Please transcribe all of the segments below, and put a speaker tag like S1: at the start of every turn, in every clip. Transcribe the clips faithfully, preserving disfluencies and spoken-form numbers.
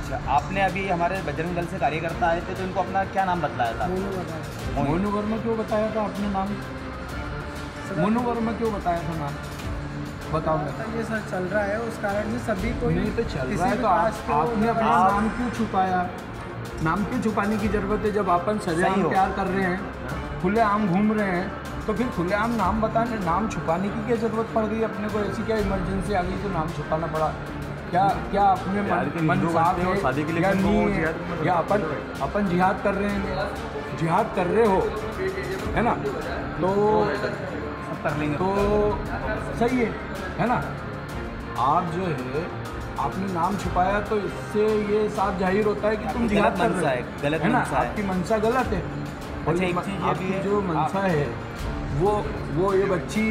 S1: अच्छा, आपने अभी हमारे बजरंग दल से कार्यकर्ता आए थे तो इनको अपना क्या नाम बतलाया था?
S2: मोनू वर्मा क्यों बताया था अपने नाम? मोनू वर्मा क्यों बताया था नाम? बताओ मैं।
S3: ये सर चल रहा है उस कारण से सभी को
S2: नहीं तो चल रहा है तो आप, आपने अपना नाम क्यों छुपाया? नाम क्यों छुपाने की जरूरत है? जब अपन सरेआम प्यार कर रहे हैं, खुलेआम घूम रहे हैं, तो फिर खुलेआम नाम बताने, नाम छुपाने की क्या जरूरत पड़ गई अपने को? ऐसी क्या इमरजेंसी आ गई तो नाम छुपाना पड़ा? क्या क्या अपने मन मन साफ है शादी के लिए या नहीं है? या अपन अपन जिहाद कर रहे हैं, जिहाद कर रहे हो, है ना? तो
S1: कर लेंगे
S2: तो सही है है ना? आप जो है आपने नाम छुपाया तो इससे ये साफ जाहिर होता है कि तुम जिहाद कर रहे हो,
S1: गलत
S2: है ना?
S1: मंशा है।
S2: आपकी मंशा गलत है। और ये आपकी जो मंशा है वो वो ये बच्ची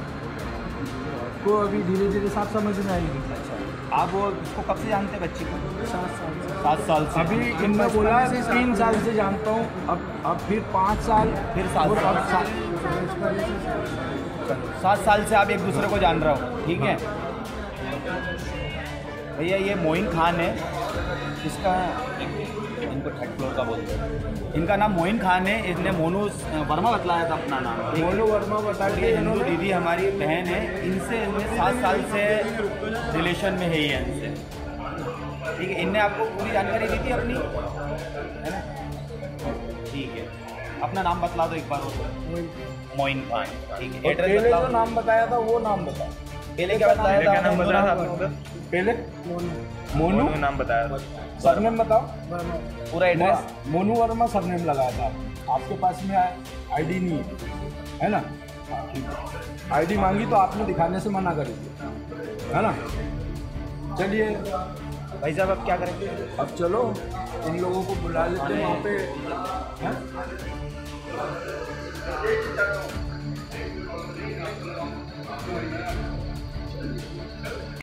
S2: को अभी धीरे धीरे साफ समझ में आएगी।
S1: अच्छा, आप वो उसको कब से जानते हैं बच्ची को?
S3: सात साल से।
S1: सात साल से।
S2: अभी इनने बोला तीन साल से जानता हूँ, अब अब फिर पाँच साल,
S1: फिर सात
S2: और अब
S1: साल। सात साल से आप एक दूसरे को जान रहे हो, ठीक है भैया। ये मोइन खान है, इसका इनको थर्ड फ्लोर का बोलते हैं। इनका नाम मोइन खान है, इसने मोनू वर्मा बतलाया था अपना नाम।
S2: मोनू वर्मा बता के
S1: हिंदू दीदी हमारी बहन है, इनसे इनमें सात साल से रिलेशन में है ये इनसे, ठीक है। इनने आपको पूरी जानकारी दी थी अपनी, है ना? ठीक है, अपना नाम बतला दो एक बार। मोइन खान, ठीक है। एड्रेस
S2: पहले
S1: बतलाओ।
S2: जो नाम बताया था वो नाम बता।
S1: पहले क्या बताया था?
S4: क्या नाम बताया था आपने?
S2: पहले
S4: मोनू नाम बताया था।
S2: सरनेम बताओ
S1: पूरा एड्रेस।
S2: मोनू वर्मा सरनेम लगाया था। आपके पास में आईडी नहीं है, है ना? आईडी मांगी तो आपने दिखाने से मना कर दिया, है ना? चलिए
S1: भाई साहब अब क्या करेंगे?
S2: अब चलो इन लोगों को बुला लेते हैं वहाँ पे, हैं?